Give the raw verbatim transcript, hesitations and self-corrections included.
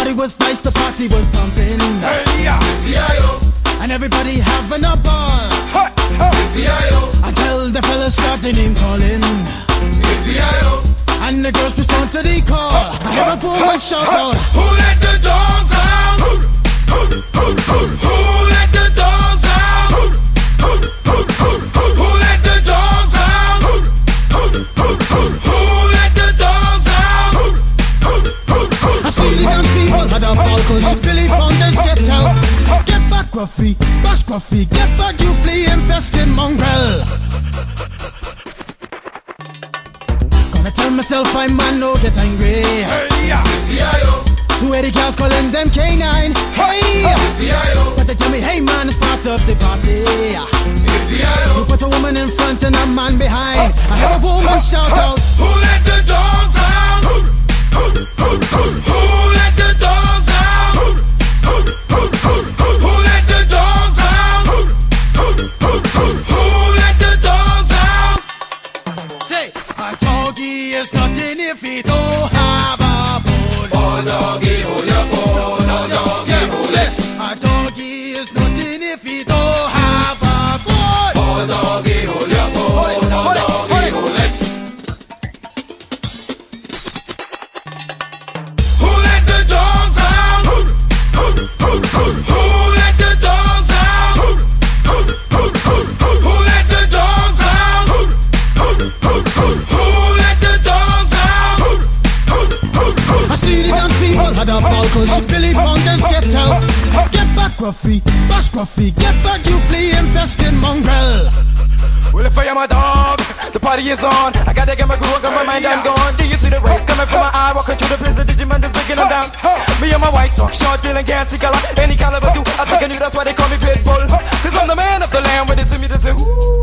Everybody was nice, the party was pumping. Hey, yeah. And everybody having a ball. Ha, ha. Until the fellas started name calling. And the girls respond to the call. I hear a woman shout out, Who let the dogs out? Who let the dogs out? Who let the dogs out? Who let the dogs out? I see the damn people had a ball, cause Billy Fountains get out. Get back, Gruffy, bash Gruffy, get back, you flea infested mongrel. Gonna tell myself I man no get angry. Hey, yeah. Two eighty cows calling them K nine. Hey, but they tell me, hey man, start up the party. You put a woman in front and a man behind. I heard a woman shout out, Who let the dogs out? Who let the dogs out? Who let the dogs out? Who let the dogs out? say, a doggy is nothing if he don't have a bone. Oh, doggy, hold your phone. Oh, doggy, hold it. A doggy is nothing if he don't have a bone. Oh, doggy, hold your phone. Oh, doggy, hold it. Who let the dogs out? Who let the dogs out? Who let the dogs out? Who let the dogs out? I see the damn people had a ball, cause Billy Fountains get out. Get back, Gruffy, bash Gruffy, get back, you flea infested mongrel. Well, if I am a dog, the party is on. I gotta get my groove on, got my mind, I'm gone. Do you see the rays coming from my eye? Walking through the prison, Digimon just breaking them down. Me and my white talk, short, dealing, gassy color, any caliber do. I think I knew that's why they call me Pitbull. Cause I'm the man of the land, with it to me, that's a ooh.